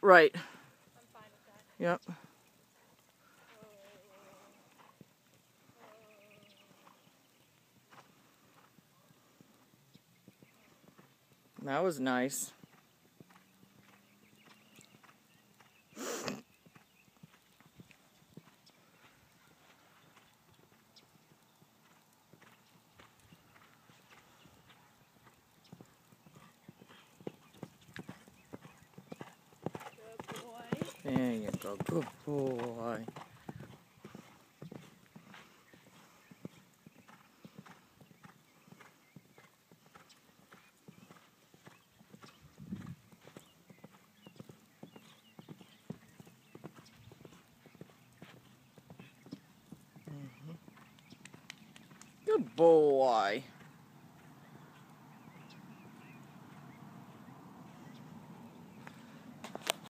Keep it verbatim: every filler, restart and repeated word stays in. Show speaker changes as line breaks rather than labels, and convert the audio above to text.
Right.
I'm fine with that.
Yep. That was nice.
Good boy.
There you go. Good boy. Good boy.